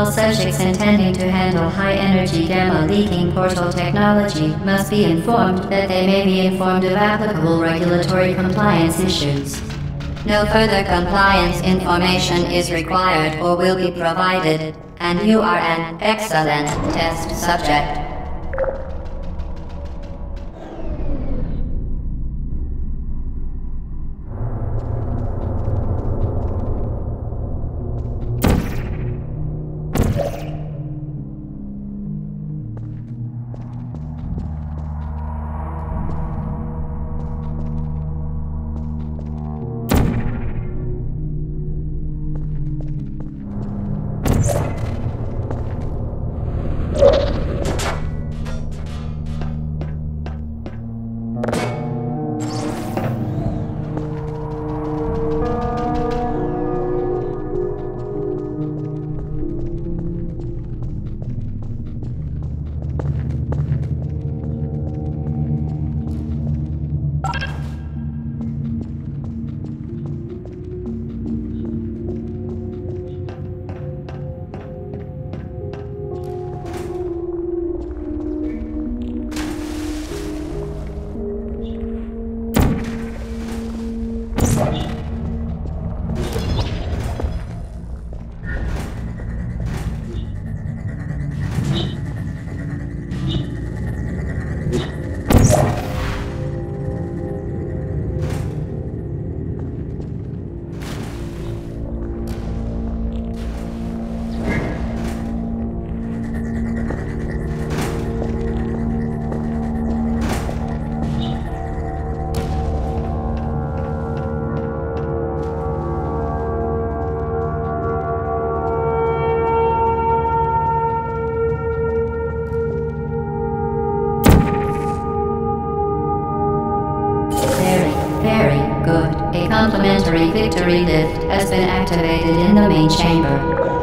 All subjects intending to handle high-energy gamma-leaking portal technology must be informed that they may be informed of applicable regulatory compliance issues. No further compliance information is required or will be provided, and you are an excellent test subject. Very good. A complimentary victory lift has been activated in the main chamber.